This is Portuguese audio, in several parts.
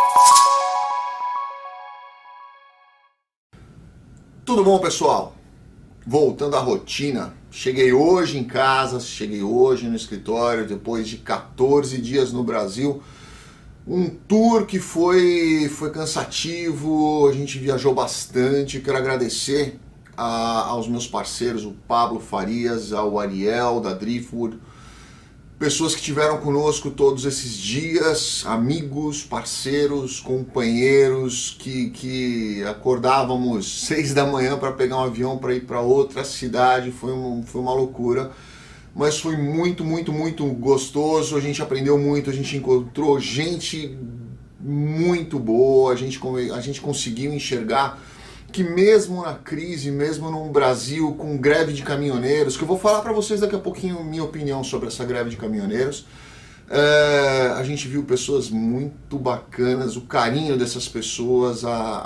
Tudo bom, pessoal? Voltando à rotina, cheguei hoje em casa, cheguei hoje no escritório, depois de 14 dias no Brasil. Um tour que foi cansativo, a gente viajou bastante. Quero agradecer aos meus parceiros, o Pablo Farias, ao Ariel da Driftwood, pessoas que estiveram conosco todos esses dias, amigos, parceiros, companheiros, que acordávamos 6 da manhã para pegar um avião para ir para outra cidade. Foi uma loucura, mas foi muito gostoso. A gente aprendeu muito, a gente encontrou gente muito boa, a gente conseguiu enxergar que mesmo na crise, mesmo num Brasil com greve de caminhoneiros, que eu vou falar para vocês daqui a pouquinho minha opinião sobre essa greve de caminhoneiros, a gente viu pessoas muito bacanas, o carinho dessas pessoas,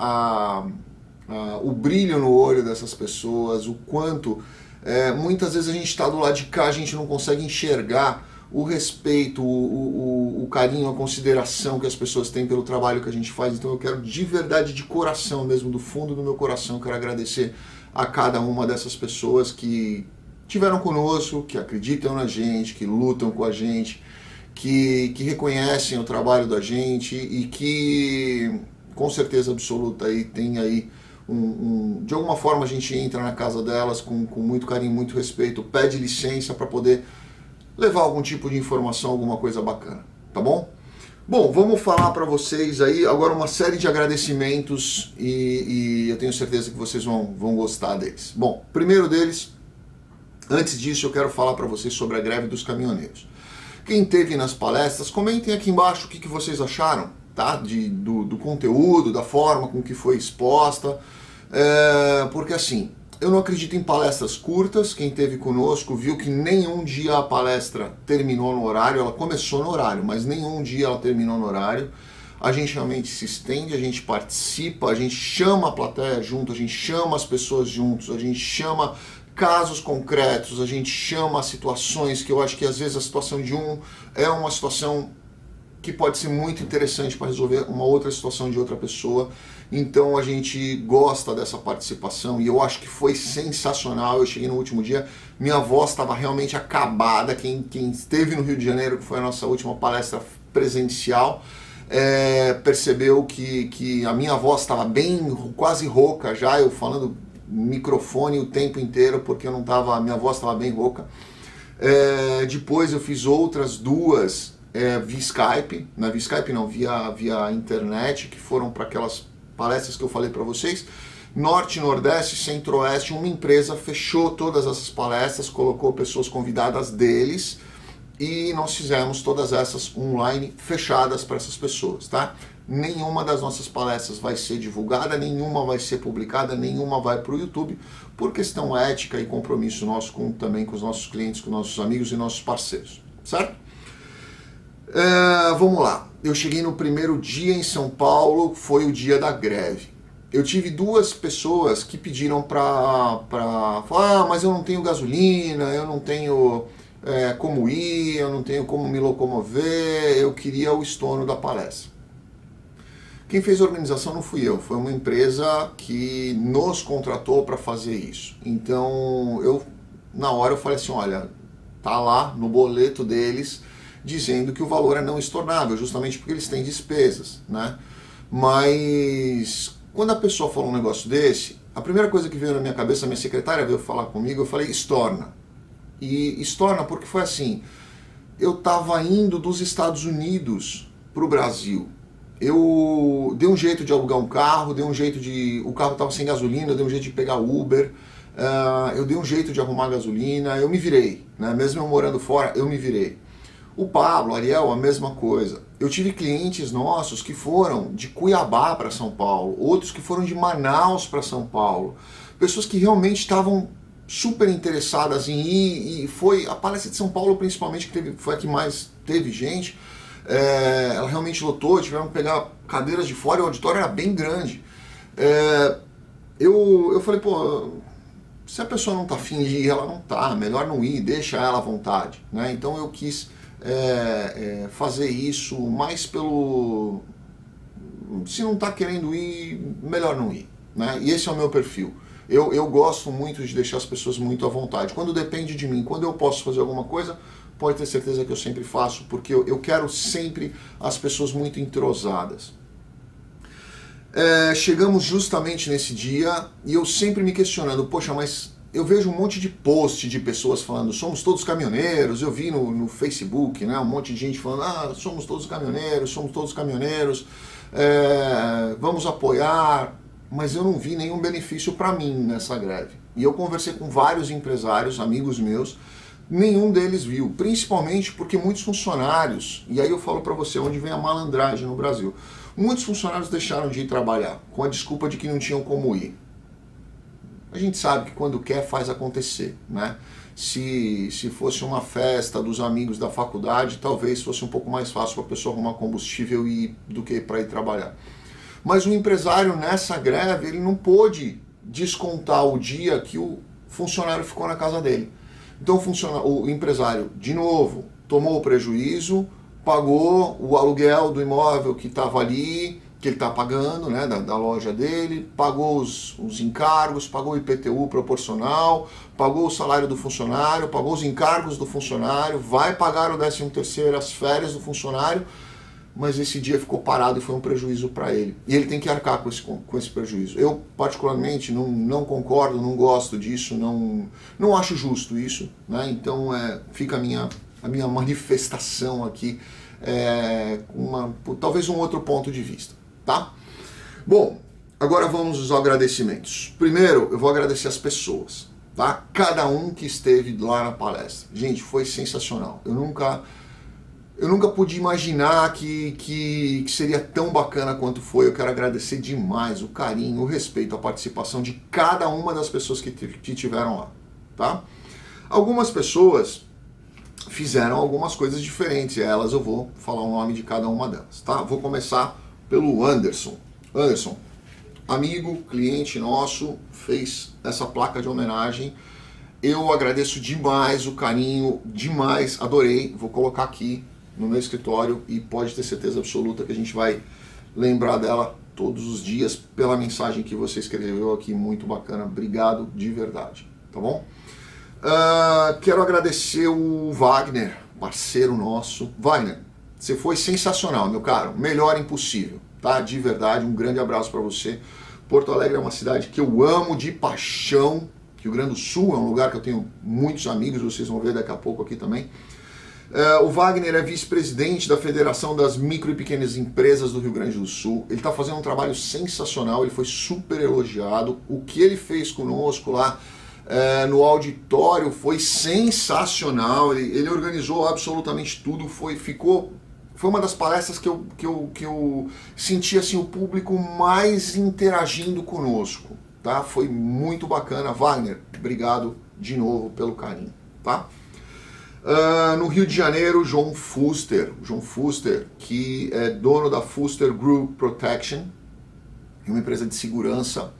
o brilho no olho dessas pessoas, o quanto muitas vezes a gente está do lado de cá, a gente não consegue enxergar o respeito, o carinho, a consideração que as pessoas têm pelo trabalho que a gente faz. Então eu quero de verdade, de coração mesmo, do fundo do meu coração, quero agradecer a cada uma dessas pessoas que estiveram conosco, que acreditam na gente, que lutam com a gente, que reconhecem o trabalho da gente e que com certeza absoluta aí tem aí de alguma forma a gente entra na casa delas com muito carinho, muito respeito, pede licença para poder levar algum tipo de informação, alguma coisa bacana, tá bom? Bom, vamos falar para vocês aí agora uma série de agradecimentos e eu tenho certeza que vocês vão gostar deles. Bom, primeiro deles, antes disso eu quero falar para vocês sobre a greve dos caminhoneiros. Quem esteve nas palestras, comentem aqui embaixo o que vocês acharam, tá? Do conteúdo, da forma com que foi exposta, porque assim, eu não acredito em palestras curtas. Quem esteve conosco viu que nenhum dia a palestra terminou no horário. Ela começou no horário, mas nenhum dia ela terminou no horário. A gente realmente se estende, a gente participa, a gente chama a plateia junto, a gente chama as pessoas juntos, a gente chama casos concretos, a gente chama situações que eu acho que às vezes a situação de um é uma situação que pode ser muito interessante para resolver uma outra situação de outra pessoa. Então a gente gosta dessa participação e eu acho que foi sensacional. Eu cheguei no último dia, minha voz estava realmente acabada. Quem esteve no Rio de Janeiro, que foi a nossa última palestra presencial, percebeu que a minha voz estava bem, quase rouca já, eu falando no microfone o tempo inteiro, porque eu não tava, a minha voz estava bem rouca. Depois eu fiz outras duas via Skype, não via Skype não, via internet, que foram para aquelas palestras que eu falei para vocês. Norte, Nordeste, Centro-Oeste, uma empresa fechou todas essas palestras, colocou pessoas convidadas deles e nós fizemos todas essas online fechadas para essas pessoas, tá? Nenhuma das nossas palestras vai ser divulgada, nenhuma vai ser publicada, nenhuma vai para o YouTube, por questão ética e compromisso nosso também com os nossos clientes, com nossos amigos e nossos parceiros, certo? Vamos lá, eu cheguei no primeiro dia em São Paulo, foi o dia da greve. Eu tive duas pessoas que pediram para falar, mas eu não tenho gasolina, eu não tenho como ir, eu não tenho como me locomover, eu queria o estorno da palestra. Quem fez a organização não fui eu, foi uma empresa que nos contratou para fazer isso. Então, na hora eu falei assim, olha, tá lá no boleto deles, dizendo que o valor é não estornável, justamente porque eles têm despesas, né? Mas quando a pessoa falou um negócio desse, a primeira coisa que veio na minha cabeça, a minha secretária veio falar comigo, eu falei, estorna. E estorna porque foi assim, eu estava indo dos Estados Unidos para o Brasil. Eu dei um jeito de alugar um carro, o carro estava sem gasolina, eu dei um jeito de pegar Uber, eu dei um jeito de arrumar gasolina, eu me virei, né? Mesmo eu morando fora, eu me virei. O Pablo, Ariel, a mesma coisa. Eu tive clientes nossos que foram de Cuiabá para São Paulo, outros que foram de Manaus para São Paulo. Pessoas que realmente estavam super interessadas em ir, e foi a palestra de São Paulo principalmente, que foi a que mais teve gente. Ela realmente lotou, tiveram que pegar cadeiras de fora e o auditório era bem grande. Eu falei, pô, se a pessoa não tá afim de ir, ela não tá, melhor não ir, deixa ela à vontade, né? Então eu quis fazer isso mais se não está querendo ir, melhor não ir, né? E esse é o meu perfil. Eu gosto muito de deixar as pessoas muito à vontade. Quando depende de mim, quando eu posso fazer alguma coisa, pode ter certeza que eu sempre faço, porque eu quero sempre as pessoas muito entrosadas. Chegamos justamente nesse dia e eu sempre me questionando, poxa, mas eu vejo um monte de post de pessoas falando, somos todos caminhoneiros, eu vi no Facebook, né, um monte de gente falando, somos todos caminhoneiros, vamos apoiar, mas eu não vi nenhum benefício para mim nessa greve. E eu conversei com vários empresários, amigos meus, nenhum deles viu, principalmente porque muitos funcionários, e aí eu falo para você onde vem a malandragem no Brasil, muitos funcionários deixaram de ir trabalhar com a desculpa de que não tinham como ir. A gente sabe que quando quer faz acontecer, né? Se fosse uma festa dos amigos da faculdade, talvez fosse um pouco mais fácil para a pessoa arrumar combustível e ir, do que para ir trabalhar. Mas o empresário nessa greve, ele não pôde descontar o dia que o funcionário ficou na casa dele. Então o empresário, de novo, tomou o prejuízo, pagou o aluguel do imóvel que estava ali, que ele está pagando, né, da loja dele, pagou os encargos, pagou o IPTU proporcional, pagou o salário do funcionário, pagou os encargos do funcionário, vai pagar o 13º, as férias do funcionário, mas esse dia ficou parado e foi um prejuízo para ele. E ele tem que arcar com esse prejuízo. Eu, particularmente, não concordo, não gosto disso, não acho justo isso, né? Então fica a minha manifestação aqui, talvez um outro ponto de vista, tá? Bom, agora vamos aos agradecimentos. Primeiro, eu vou agradecer as pessoas, tá? Cada um que esteve lá na palestra. Gente, foi sensacional. Eu nunca pude imaginar que seria tão bacana quanto foi. Eu quero agradecer demais o carinho, o respeito, a participação de cada uma das pessoas que tiveram lá, tá? Algumas pessoas fizeram algumas coisas diferentes, e elas eu vou falar o nome de cada uma delas, tá? Vou começar pelo Anderson. Anderson, amigo, cliente nosso, fez essa placa de homenagem. Eu agradeço demais o carinho, demais, adorei. Vou colocar aqui no meu escritório e pode ter certeza absoluta que a gente vai lembrar dela todos os dias pela mensagem que você escreveu aqui, muito bacana. Obrigado de verdade, tá bom? Quero agradecer o Wagner, parceiro nosso. Wagner, você foi sensacional, meu caro, melhor impossível, tá? De verdade, um grande abraço para você. Porto Alegre é uma cidade que eu amo de paixão. Rio Grande do Sul é um lugar que eu tenho muitos amigos, vocês vão ver daqui a pouco aqui também. O Wagner é vice-presidente da Federação das Micro e Pequenas Empresas do Rio Grande do Sul. Ele está fazendo um trabalho sensacional, ele foi super elogiado. O que ele fez conosco lá no auditório foi sensacional. Ele organizou absolutamente tudo, foi uma das palestras que eu senti assim, o público mais interagindo conosco, tá? Foi muito bacana. Wagner, obrigado de novo pelo carinho, tá? No Rio de Janeiro, João Fuster, que é dono da Fuster Group Protection, uma empresa de segurança.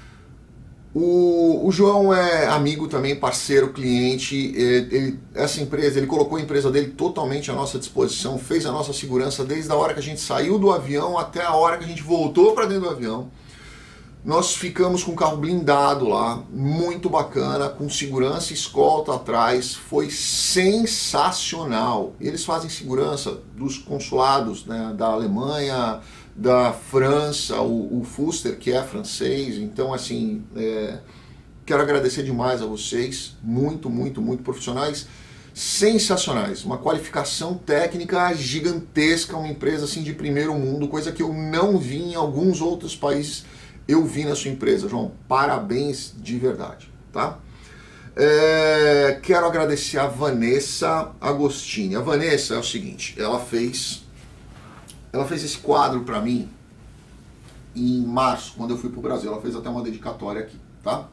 O João é amigo também, parceiro, cliente. Essa empresa, ele colocou a empresa dele totalmente à nossa disposição, fez a nossa segurança desde a hora que a gente saiu do avião até a hora que a gente voltou para dentro do avião. Nós ficamos com o carro blindado lá, muito bacana, com segurança e escolta atrás, foi sensacional. Eles fazem segurança dos consulados, né, da Alemanha, da França, o Fuster, que é francês. Então, assim, quero agradecer demais a vocês, muito profissionais, sensacionais, uma qualificação técnica gigantesca, uma empresa assim de primeiro mundo, coisa que eu não vi em alguns outros países. Eu vi na sua empresa, João. Parabéns de verdade, tá? Quero agradecer a Vanessa Agostini. A Vanessa é o seguinte, ela fez esse quadro para mim em março, quando eu fui pro Brasil. Ela fez até uma dedicatória aqui, tá?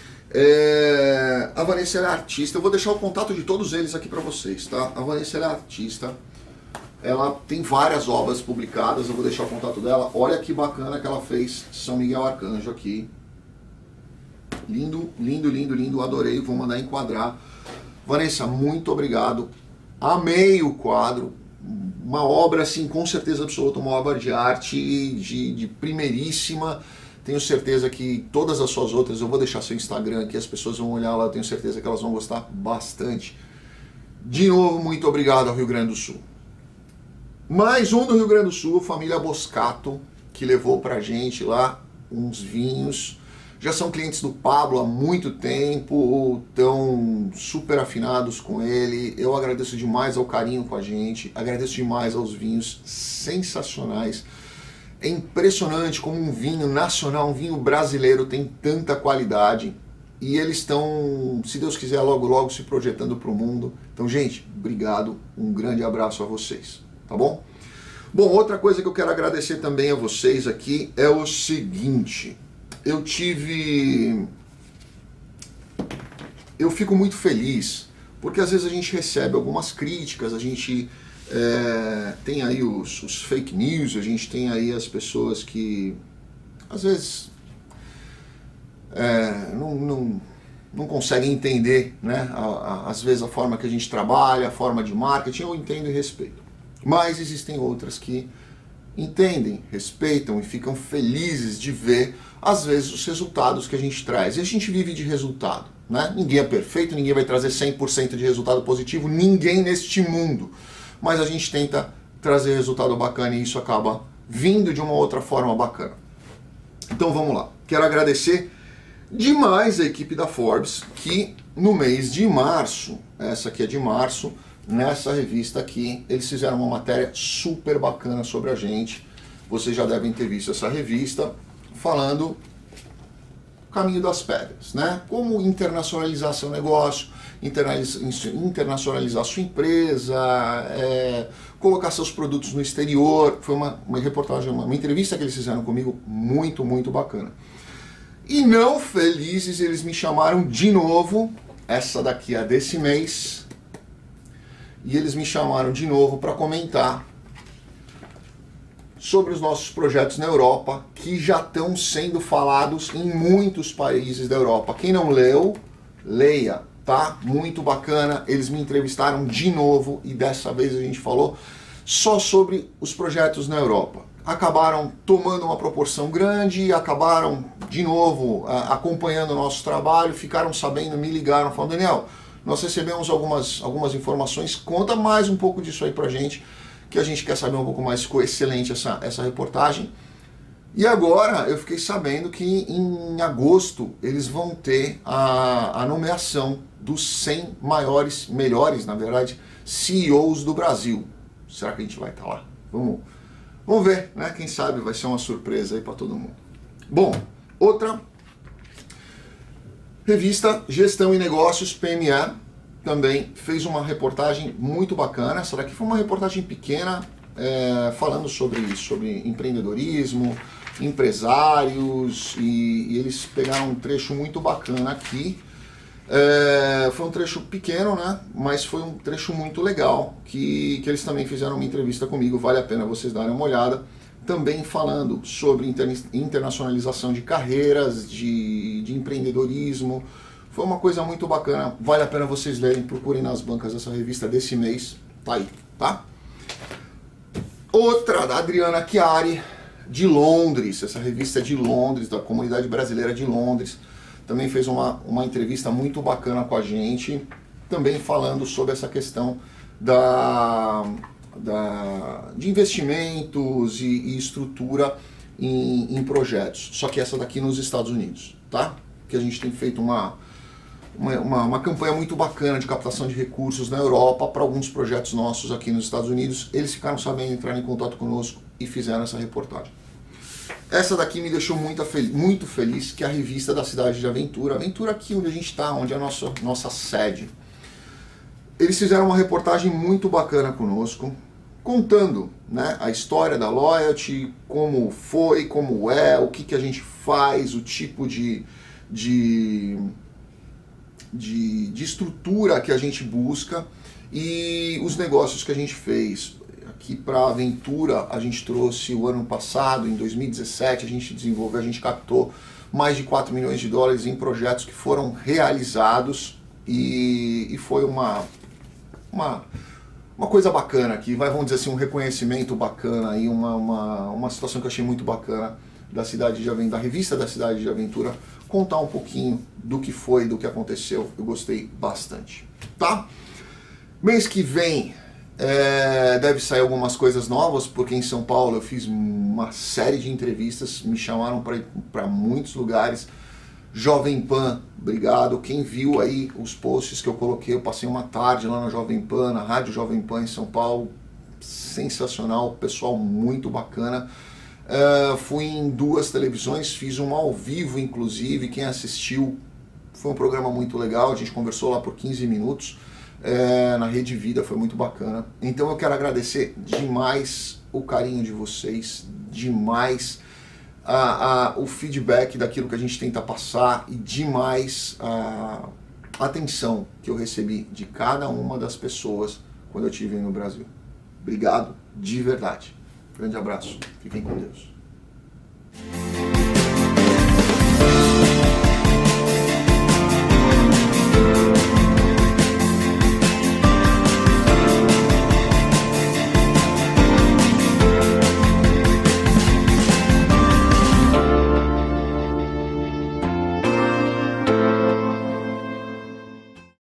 A Vanessa é artista. Eu vou deixar o contato de todos eles aqui para vocês, tá? A Vanessa é artista. Ela tem várias obras publicadas, eu vou deixar o contato dela. Olha que bacana que ela fez São Miguel Arcanjo aqui. Lindo, adorei, vou mandar enquadrar. Vanessa, muito obrigado. Amei o quadro, uma obra, assim, com certeza absoluta, uma obra de arte de primeiríssima. Tenho certeza que todas as suas outras, eu vou deixar seu Instagram aqui, as pessoas vão olhar lá, tenho certeza que elas vão gostar bastante. De novo, muito obrigado ao Rio Grande do Sul. Mais um do Rio Grande do Sul, família Boscato, que levou pra gente lá uns vinhos. Já são clientes do Pablo há muito tempo, estão super afinados com ele. Eu agradeço demais ao carinho com a gente, agradeço demais aos vinhos sensacionais. É impressionante como um vinho nacional, um vinho brasileiro tem tanta qualidade. E eles estão, se Deus quiser, logo logo se projetando para o mundo. Então, gente, obrigado, um grande abraço a vocês, tá bom? Bom, outra coisa que eu quero agradecer também a vocês aqui é o seguinte. Eu fico muito feliz, porque às vezes a gente recebe algumas críticas, a gente tem aí os fake news, a gente tem aí as pessoas que às vezes não conseguem entender, né? Às vezes a forma que a gente trabalha, a forma de marketing, eu entendo e respeito. Mas existem outras que entendem, respeitam e ficam felizes de ver, às vezes, os resultados que a gente traz. E a gente vive de resultado, né? Ninguém é perfeito, ninguém vai trazer 100% de resultado positivo, ninguém neste mundo. Mas a gente tenta trazer resultado bacana e isso acaba vindo de uma outra forma bacana. Então vamos lá. Quero agradecer demais a equipe da Forbes, que no mês de março, essa aqui é de março, nessa revista aqui, eles fizeram uma matéria super bacana sobre a gente. Vocês já devem ter visto essa revista, falando o caminho das pedras, né? Como internacionalizar seu negócio, internacionalizar sua empresa, colocar seus produtos no exterior. Foi uma reportagem, uma entrevista que eles fizeram comigo, muito, muito bacana. E não felizes, eles me chamaram de novo, essa daqui é desse mês, e eles me chamaram de novo para comentar sobre os nossos projetos na Europa, que já estão sendo falados em muitos países da Europa. Quem não leu, leia, tá? Muito bacana. Eles me entrevistaram de novo e dessa vez a gente falou só sobre os projetos na Europa. Acabaram tomando uma proporção grande, acabaram de novo acompanhando o nosso trabalho, ficaram sabendo, me ligaram, falando: Daniel, nós recebemos algumas informações, conta mais um pouco disso aí pra gente, que a gente quer saber um pouco mais. Ficou excelente essa reportagem. E agora eu fiquei sabendo que em agosto eles vão ter a nomeação dos 100 melhores, na verdade, CEOs do Brasil. Será que a gente vai estar lá? Vamos ver, né? Quem sabe vai ser uma surpresa aí para todo mundo. Bom, outra revista, Gestão e Negócios, PME, também fez uma reportagem muito bacana. Essa daqui foi uma reportagem pequena, falando sobre empreendedorismo, empresários, e eles pegaram um trecho muito bacana aqui. Foi um trecho pequeno, né? Mas foi um trecho muito legal, que eles também fizeram uma entrevista comigo, vale a pena vocês darem uma olhada. Também falando sobre internacionalização de carreiras, de empreendedorismo. Foi uma coisa muito bacana, vale a pena vocês lerem, procurem nas bancas essa revista desse mês, tá aí, tá? Outra, da Adriana Chiari, de Londres, essa revista é de Londres, da Comunidade Brasileira de Londres, também fez uma entrevista muito bacana com a gente, também falando sobre essa questão de investimentos e estrutura em projetos, só que essa daqui nos Estados Unidos, tá? Que a gente tem feito uma campanha muito bacana de captação de recursos na Europa para alguns projetos nossos aqui nos Estados Unidos. Eles ficaram sabendo, entraram em contato conosco e fizeram essa reportagem. Essa daqui me deixou muito feliz, que é a revista da Cidade de Aventura. Aventura aqui onde a gente está, onde é a nossa sede. Eles fizeram uma reportagem muito bacana conosco, contando, né, a história da Loyalty, como foi, como é, o que a gente faz, o tipo de estrutura que a gente busca e os negócios que a gente fez. Aqui para a Aventura a gente trouxe o ano passado, em 2017, a gente captou mais de 4 milhões de dólares em projetos que foram realizados e foi uma uma coisa bacana aqui, vamos dizer assim, um reconhecimento bacana aí, uma situação que eu achei muito bacana da Cidade de Aventura, da revista da Cidade de Aventura, contar um pouquinho do que foi, do que aconteceu. Eu gostei bastante, tá? Mês que vem deve sair algumas coisas novas, porque em São Paulo eu fiz uma série de entrevistas, me chamaram para ir para muitos lugares. Jovem Pan, obrigado. Quem viu aí os posts que eu coloquei, eu passei uma tarde lá na Jovem Pan, na Rádio Jovem Pan em São Paulo, sensacional, pessoal muito bacana. Fui em 2 televisões, fiz um ao vivo inclusive, quem assistiu, foi um programa muito legal, a gente conversou lá por 15 minutos, na Rede Vida, foi muito bacana. Então eu quero agradecer demais o carinho de vocês, demais o feedback daquilo que a gente tenta passar e demais a atenção que eu recebi de cada uma das pessoas quando eu estive no Brasil. Obrigado de verdade. Grande abraço. Fiquem com Deus.